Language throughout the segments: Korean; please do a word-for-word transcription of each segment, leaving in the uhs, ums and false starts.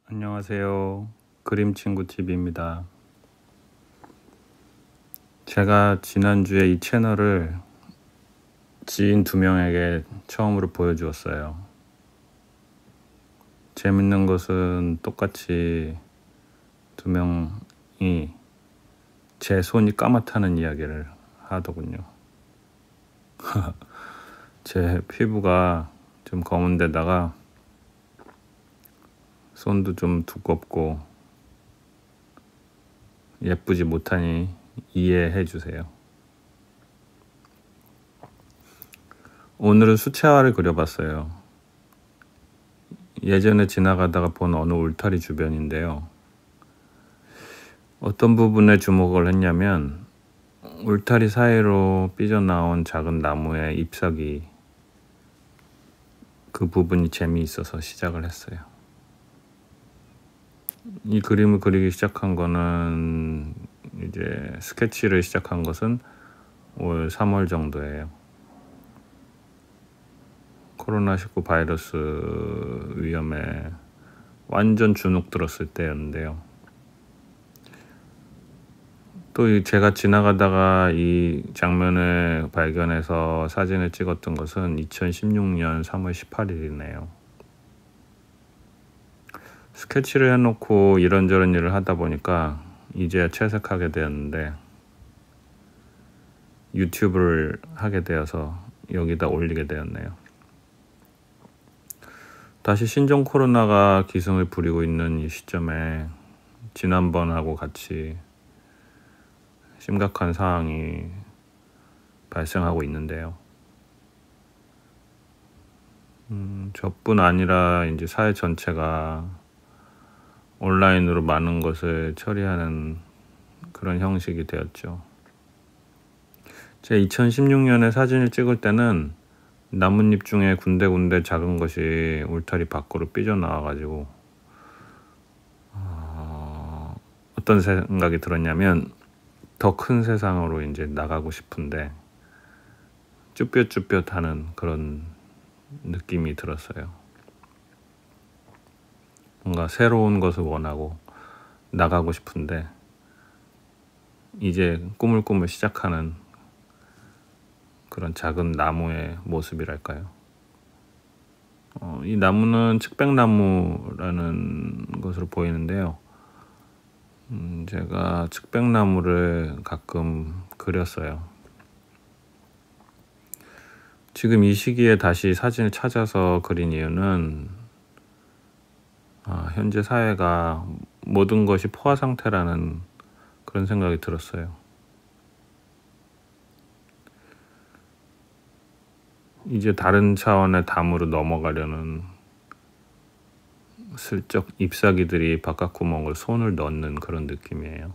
안녕하세요. 그림친구티비입니다. 제가 지난주에 이 채널을 지인 두 명에게 처음으로 보여주었어요. 재밌는 것은 똑같이 두 명이 제 손이 까맣다는 이야기를 하더군요. 제 피부가 좀 검은 데다가 손도 좀 두껍고 예쁘지 못하니 이해해 주세요. 오늘은 수채화를 그려봤어요. 예전에 지나가다가 본 어느 울타리 주변인데요. 어떤 부분에 주목을 했냐면 울타리 사이로 삐져나온 작은 나무의 잎사귀, 그 부분이 재미있어서 시작을 했어요. 이 그림을 그리기 시작한 거는 이제 스케치를 시작한 것은 올 삼월 정도예요. 코로나 십구 바이러스 위험에 완전 주눅 들었을 때였는데요. 또 제가 지나가다가 이 장면을 발견해서 사진을 찍었던 것은 이천십육 년 삼월 십팔일이네요. 스케치를 해놓고 이런저런 일을 하다 보니까 이제야 채색하게 되었는데 유튜브를 하게 되어서 여기다 올리게 되었네요. 다시 신종 코로나가 기승을 부리고 있는 이 시점에 지난번하고 같이 심각한 상황이 발생하고 있는데요. 음, 저뿐 아니라 이제 사회 전체가 온라인으로 많은 것을 처리하는 그런 형식이 되었죠. 제가 이천십육 년에 사진을 찍을 때는 나뭇잎 중에 군데군데 작은 것이 울타리 밖으로 삐져나와가지고 어, 어떤 생각이 들었냐면 더 큰 세상으로 이제 나가고 싶은데 쭈뼛쭈뼛하는 그런 느낌이 들었어요. 뭔가 새로운 것을 원하고 나가고 싶은데 이제 꾸물꾸물 시작하는 그런 작은 나무의 모습이랄까요. 어, 이 나무는 측백나무라는 것으로 보이는데요. 음, 제가 측백나무를 가끔 그렸어요. 지금 이 시기에 다시 사진을 찾아서 그린 이유는 아, 현재 사회가 모든 것이 포화 상태라는 그런 생각이 들었어요. 이제 다른 차원의 담으로 넘어가려는 슬쩍 잎사귀들이 바깥구멍을 손을 넣는 그런 느낌이에요.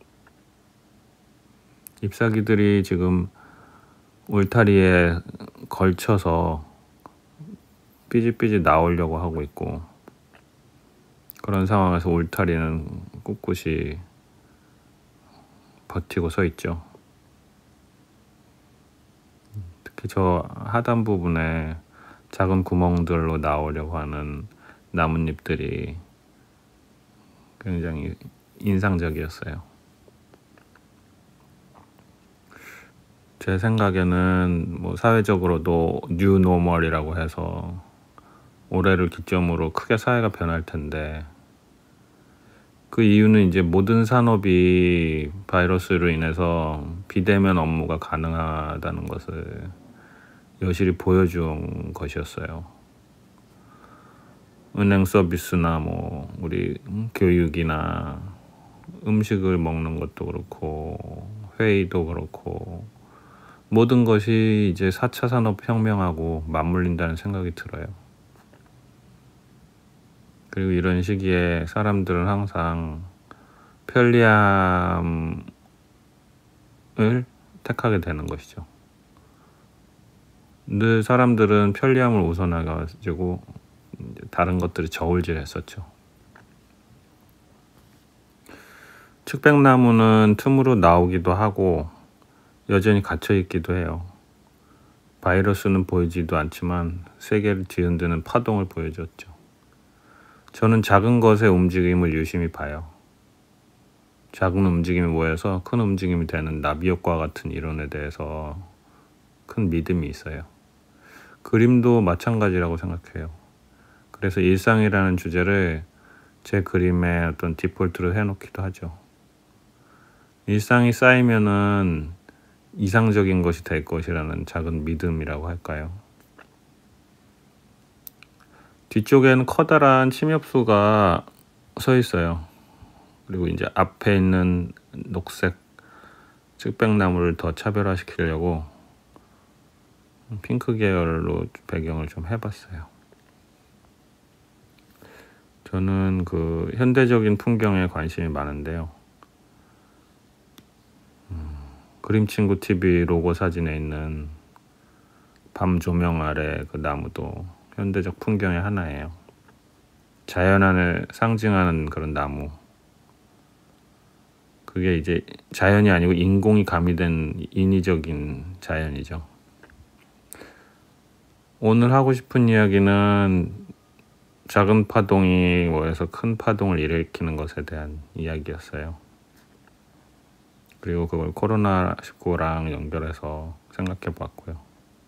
잎사귀들이 지금 울타리에 걸쳐서 삐질삐질 나오려고 하고 있고 그런 상황에서 울타리는 꿋꿋이 버티고 서 있죠. 특히 저 하단 부분에 작은 구멍들로 나오려고 하는 나뭇잎들이 굉장히 인상적이었어요. 제 생각에는 뭐 사회적으로도 뉴노멀이라고 해서 올해를 기점으로 크게 사회가 변할 텐데 그 이유는 이제 모든 산업이 바이러스로 인해서 비대면 업무가 가능하다는 것을 여실히 보여준 것이었어요. 은행 서비스나 뭐 우리 교육이나 음식을 먹는 것도 그렇고 회의도 그렇고 모든 것이 이제 사 차 산업혁명하고 맞물린다는 생각이 들어요. 그리고 이런 시기에 사람들은 항상 편리함을 택하게 되는 것이죠. 늘 사람들은 편리함을 우선해가지고 다른 것들이 저울질했었죠. 측백나무는 틈으로 나오기도 하고 여전히 갇혀있기도 해요. 바이러스는 보이지도 않지만 세계를 뒤흔드는 파동을 보여줬죠. 저는 작은 것의 움직임을 유심히 봐요. 작은 움직임이 모여서 큰 움직임이 되는 나비 효과 같은 이론에 대해서 큰 믿음이 있어요. 그림도 마찬가지라고 생각해요. 그래서 일상이라는 주제를 제 그림의 어떤 디폴트로 해놓기도 하죠. 일상이 쌓이면은 이상적인 것이 될 것이라는 작은 믿음이라고 할까요? 뒤쪽에는 커다란 침엽수가 서 있어요. 그리고 이제 앞에 있는 녹색 측백나무를 더 차별화시키려고 핑크 계열로 배경을 좀 해봤어요. 저는 그 현대적인 풍경에 관심이 많은데요. 음, 그림친구 티비 로고 사진에 있는 밤 조명 아래 그 나무도 현대적 풍경의 하나예요. 자연안을 상징하는 그런 나무. 그게 이제 자연이 아니고 인공이 가미된 인위적인 자연이죠. 오늘 하고 싶은 이야기는 작은 파동이 모여서 큰 파동을 일으키는 것에 대한 이야기였어요. 그리고 그걸 코로나십구랑 연결해서 생각해 봤고요.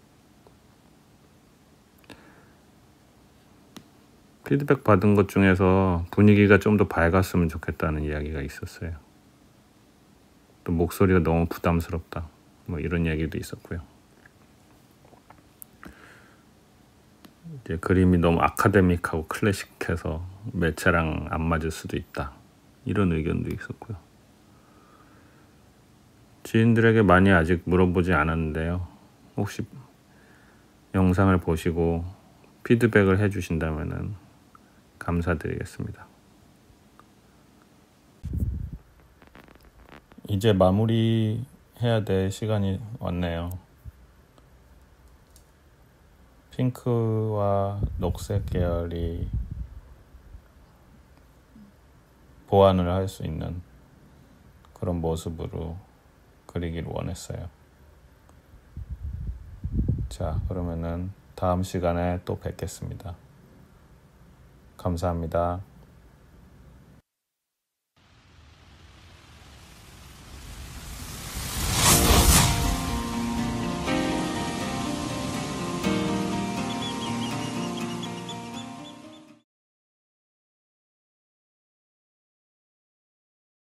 피드백 받은 것 중에서 분위기가 좀 더 밝았으면 좋겠다는 이야기가 있었어요. 또 목소리가 너무 부담스럽다. 뭐 이런 얘기도 있었고요. 이제 그림이 너무 아카데믹하고 클래식해서 매체랑 안 맞을 수도 있다. 이런 의견도 있었고요. 지인들에게 많이 아직 물어보지 않았는데요. 혹시 영상을 보시고 피드백을 해주신다면 감사드리겠습니다. 이제 마무리 해야 될 시간이 왔네요. 핑크와 녹색 계열이 보완을 할 수 있는 그런 모습으로 그리기를 원했어요. 자, 그러면은 다음 시간에 또 뵙겠습니다. 감사합니다.